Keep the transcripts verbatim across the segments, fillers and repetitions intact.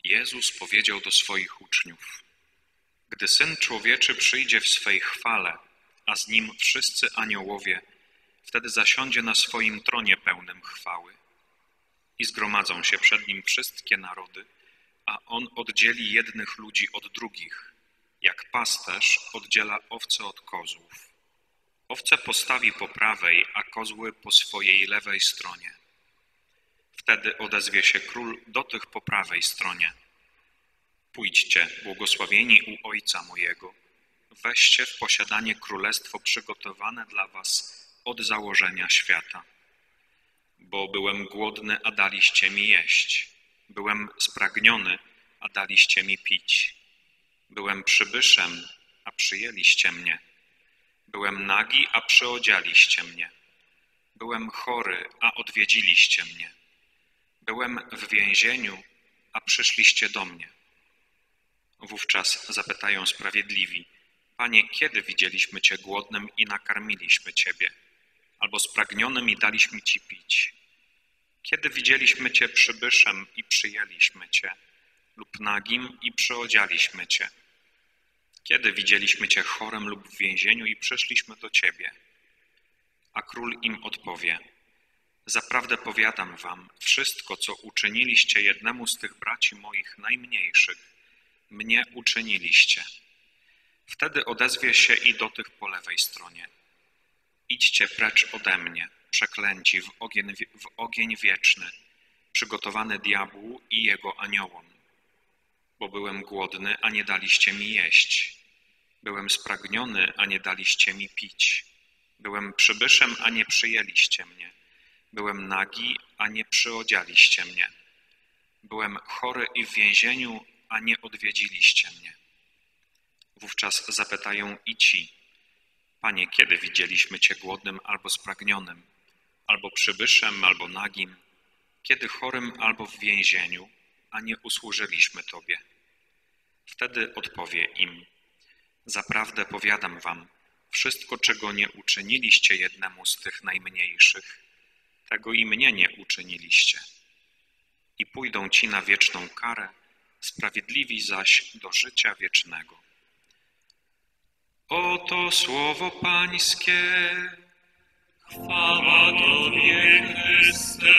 Jezus powiedział do swoich uczniów: Gdy Syn Człowieczy przyjdzie w swej chwale, a z Nim wszyscy aniołowie, wtedy zasiądzie na swoim tronie pełnym chwały. I zgromadzą się przed Nim wszystkie narody, a On oddzieli jednych ludzi od drugich, jak pasterz oddziela owce od kozłów. Owce postawi po prawej, a kozły po swojej lewej stronie. Wtedy odezwie się Król do tych po prawej stronie: Pójdźcie, błogosławieni u Ojca mojego, weźcie w posiadanie królestwo przygotowane dla was od założenia świata. Bo byłem głodny, a daliście mi jeść. Byłem spragniony, a daliście mi pić. Byłem przybyszem, a przyjęliście mnie. Byłem nagi, a przyodzialiście mnie. Byłem chory, a odwiedziliście mnie. Byłem w więzieniu, a przyszliście do mnie. Wówczas zapytają sprawiedliwi: Panie, kiedy widzieliśmy Cię głodnym i nakarmiliśmy Ciebie, albo spragnionym i daliśmy Ci pić? Kiedy widzieliśmy Cię przybyszem i przyjęliśmy Cię, lub nagim i przyodzialiśmy Cię? Kiedy widzieliśmy Cię chorym lub w więzieniu i przyszliśmy do Ciebie? A król im odpowie: Zaprawdę powiadam wam, wszystko, co uczyniliście jednemu z tych braci moich najmniejszych, mnie uczyniliście. Wtedy odezwie się i do tych po lewej stronie: Idźcie precz ode mnie, przeklęci, w ogień, w ogień wieczny, przygotowany diabłu i jego aniołom. Bo byłem głodny, a nie daliście mi jeść. Byłem spragniony, a nie daliście mi pić. Byłem przybyszem, a nie przyjęliście mnie. Byłem nagi, a nie przyodzialiście mnie. Byłem chory i w więzieniu, a nie odwiedziliście mnie. Wówczas zapytają i ci: Panie, kiedy widzieliśmy Cię głodnym albo spragnionym, albo przybyszem, albo nagim, kiedy chorym albo w więzieniu, a nie usłużyliśmy Tobie? Wtedy odpowie im: Zaprawdę powiadam wam, wszystko, czego nie uczyniliście jednemu z tych najmniejszych, tego i mnie nie uczyniliście. I pójdą ci na wieczną karę, sprawiedliwi zaś do życia wiecznego. Oto słowo Pańskie. Chwała Tobie, Chryste.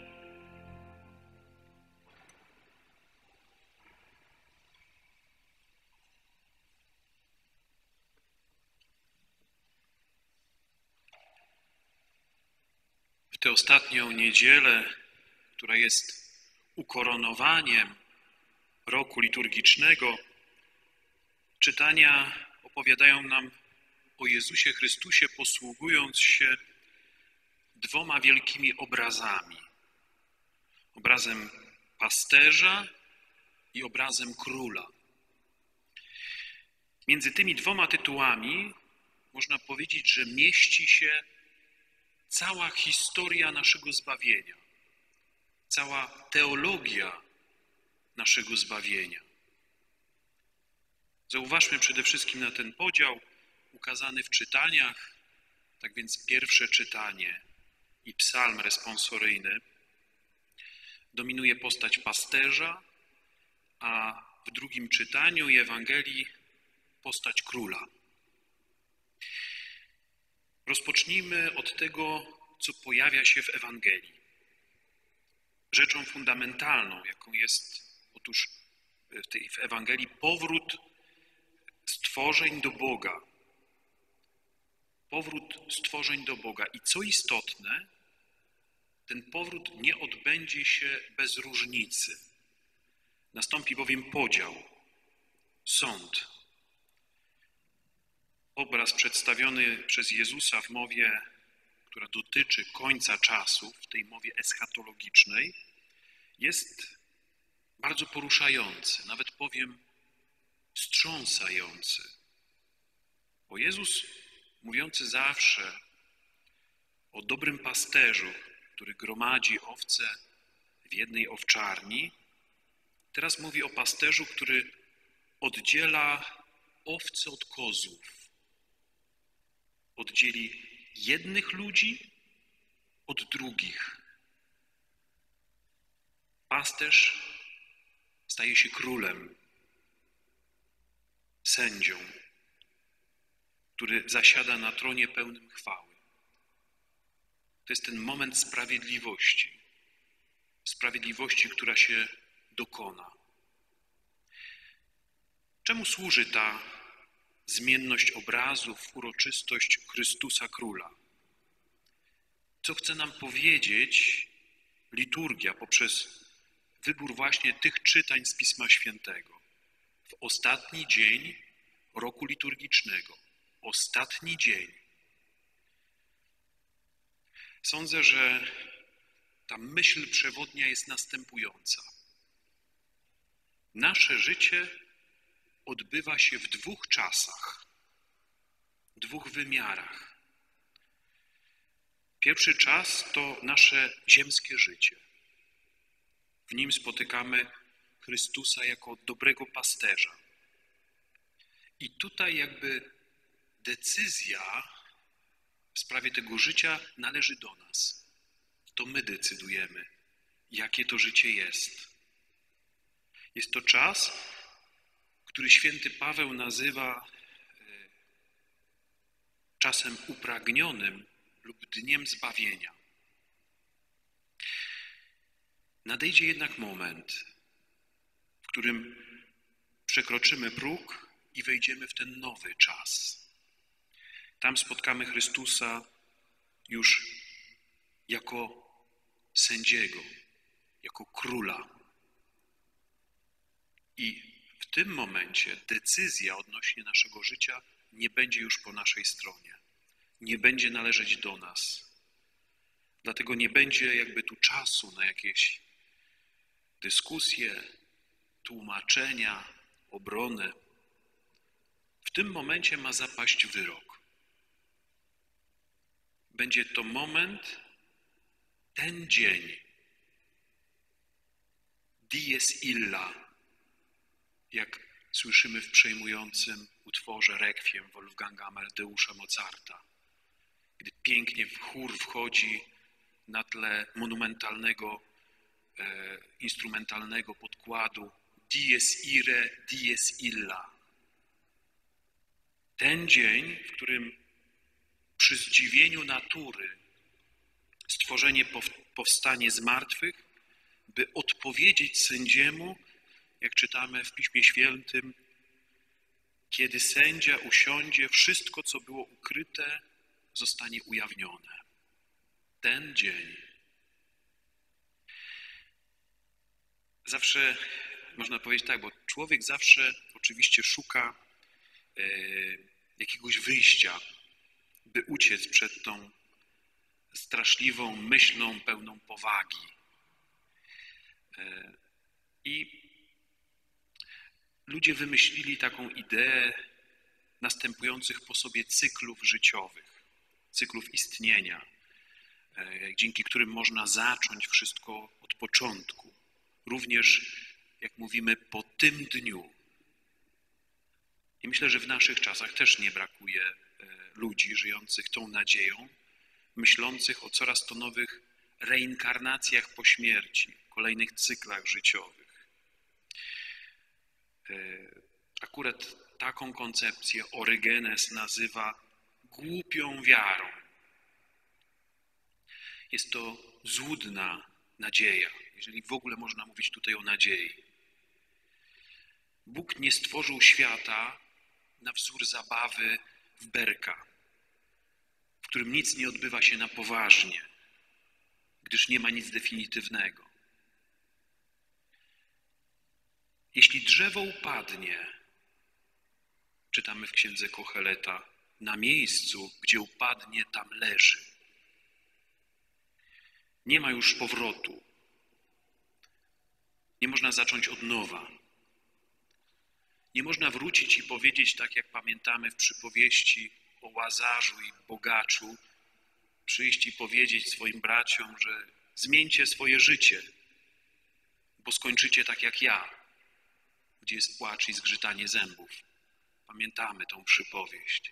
W tę ostatnią niedzielę, która jest ukoronowaniem roku liturgicznego, czytania opowiadają nam o Jezusie Chrystusie, posługując się dwoma wielkimi obrazami. Obrazem pasterza i obrazem króla. Między tymi dwoma tytułami można powiedzieć, że mieści się cała historia naszego zbawienia, cała teologia naszego zbawienia. Zauważmy przede wszystkim na ten podział ukazany w czytaniach. Tak więc pierwsze czytanie i psalm responsoryjny dominuje postać pasterza, a w drugim czytaniu i Ewangelii postać króla. Rozpocznijmy od tego, co pojawia się w Ewangelii. Rzeczą fundamentalną, jaką jest otóż w tej w Ewangelii powrót stworzeń do Boga. Powrót stworzeń do Boga. I co istotne, ten powrót nie odbędzie się bez różnicy. Nastąpi bowiem podział, sąd. Obraz przedstawiony przez Jezusa w mowie, która dotyczy końca czasów, w tej mowie eschatologicznej, jest bardzo poruszający, nawet powiem wstrząsający. Bo Jezus, mówiący zawsze o dobrym pasterzu, który gromadzi owce w jednej owczarni, teraz mówi o pasterzu, który oddziela owce od kozłów. Oddzieli jednych ludzi od drugich. Pasterz staje się królem, sędzią, który zasiada na tronie pełnym chwały. To jest ten moment sprawiedliwości. Sprawiedliwości, która się dokona. Czemu służy ta zmienność obrazów, uroczystość Chrystusa Króla? Co chce nam powiedzieć liturgia poprzez wybór właśnie tych czytań z Pisma Świętego? W ostatni dzień roku liturgicznego. Ostatni dzień. Sądzę, że ta myśl przewodnia jest następująca. Nasze życie odbywa się w dwóch czasach, dwóch wymiarach. Pierwszy czas to nasze ziemskie życie. W nim spotykamy Chrystusa jako dobrego pasterza. I tutaj jakby decyzja w sprawie tego życia należy do nas. To my decydujemy, jakie to życie jest. Jest to czas, który święty Paweł nazywa czasem upragnionym lub dniem zbawienia. Nadejdzie jednak moment, w którym przekroczymy próg i wejdziemy w ten nowy czas. Tam spotkamy Chrystusa już jako sędziego, jako króla. I w tym momencie decyzja odnośnie naszego życia nie będzie już po naszej stronie. Nie będzie należeć do nas. Dlatego nie będzie jakby tu czasu na jakieś dyskusje, tłumaczenia, obronę. W tym momencie ma zapaść wyrok. Będzie to moment, ten dzień, dies illa, jak słyszymy w przejmującym utworze Rekwiem Wolfganga Amadeusza Mozarta, gdy pięknie w chór wchodzi na tle monumentalnego, e, instrumentalnego podkładu dies irae, dies illa. Ten dzień, w którym przy zdziwieniu natury stworzenie powstanie z martwych, by odpowiedzieć sędziemu, jak czytamy w Piśmie Świętym, kiedy sędzia usiądzie, wszystko, co było ukryte, zostanie ujawnione. Ten dzień. Zawsze można powiedzieć tak, bo człowiek zawsze oczywiście szuka e, jakiegoś wyjścia, by uciec przed tą straszliwą myślą pełną powagi. E, I ludzie wymyślili taką ideę następujących po sobie cyklów życiowych, cyklów istnienia, dzięki którym można zacząć wszystko od początku. Również, jak mówimy, po tym dniu. I myślę, że w naszych czasach też nie brakuje ludzi żyjących tą nadzieją, myślących o coraz to nowych reinkarnacjach po śmierci, kolejnych cyklach życiowych. Akurat taką koncepcję Orygenes nazywa głupią wiarą. Jest to złudna nadzieja, jeżeli w ogóle można mówić tutaj o nadziei. Bóg nie stworzył świata na wzór zabawy w berka, w którym nic nie odbywa się na poważnie, gdyż nie ma nic definitywnego. Jeśli drzewo upadnie, czytamy w księdze Kocheleta, na miejscu, gdzie upadnie, tam leży. Nie ma już powrotu. Nie można zacząć od nowa. Nie można wrócić i powiedzieć, tak jak pamiętamy w przypowieści o Łazarzu i bogaczu, przyjść i powiedzieć swoim braciom, że zmieńcie swoje życie, bo skończycie tak jak ja, gdzie jest płacz i zgrzytanie zębów. Pamiętamy tą przypowieść.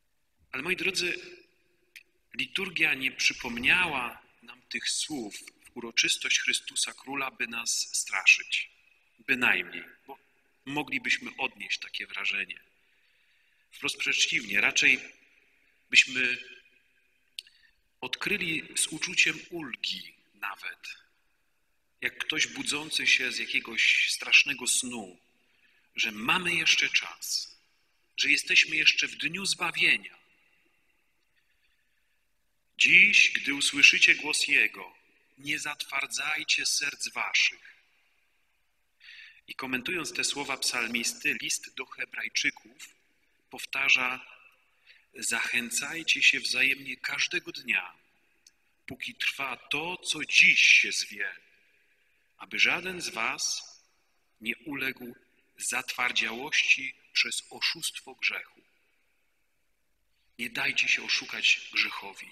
Ale moi drodzy, liturgia nie przypomniała nam tych słów w uroczystość Chrystusa Króla, by nas straszyć. Bynajmniej, bo moglibyśmy odnieść takie wrażenie. Wprost przeciwnie, raczej byśmy odkryli z uczuciem ulgi nawet, jak ktoś budzący się z jakiegoś strasznego snu, że mamy jeszcze czas, że jesteśmy jeszcze w dniu zbawienia. Dziś, gdy usłyszycie głos Jego, nie zatwardzajcie serc waszych. I komentując te słowa psalmisty, list do Hebrajczyków powtarza: zachęcajcie się wzajemnie każdego dnia, póki trwa to, co dziś się zwie, aby żaden z was nie uległ zatwardziałości przez oszustwo grzechu. Nie dajcie się oszukać grzechowi.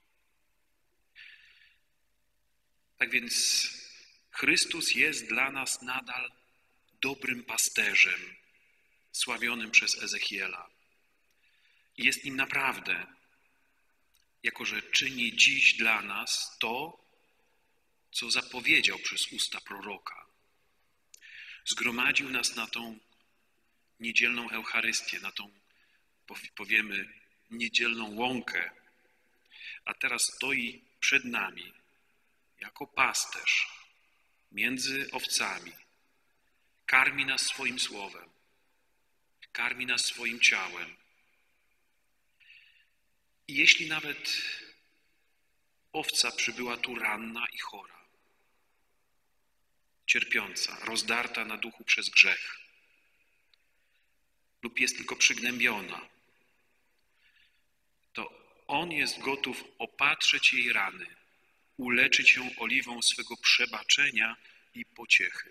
Tak więc Chrystus jest dla nas nadal dobrym pasterzem, sławionym przez Ezechiela. I jest nim naprawdę, jako że czyni dziś dla nas to, co zapowiedział przez usta proroka. Zgromadził nas na tą niedzielną Eucharystię, na tą, powiemy, niedzielną łąkę, a teraz stoi przed nami jako pasterz między owcami. Karmi nas swoim słowem, karmi nas swoim ciałem. I jeśli nawet owca przybyła tu ranna i chora, cierpiąca, rozdarta na duchu przez grzech, lub jest tylko przygnębiona, to On jest gotów opatrzeć jej rany, uleczyć ją oliwą swego przebaczenia i pociechy.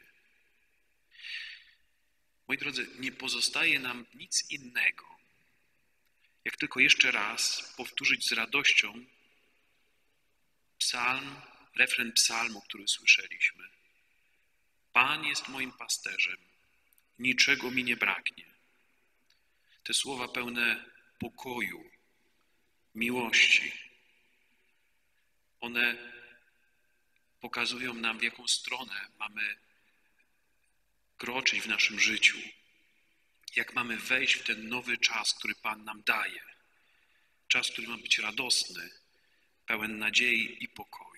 Moi drodzy, nie pozostaje nam nic innego, jak tylko jeszcze raz powtórzyć z radością psalm, refren psalmu, który słyszeliśmy. Pan jest moim pasterzem, niczego mi nie braknie. Te słowa pełne pokoju, miłości, one pokazują nam, w jaką stronę mamy kroczyć w naszym życiu, jak mamy wejść w ten nowy czas, który Pan nam daje. Czas, który ma być radosny, pełen nadziei i pokoju.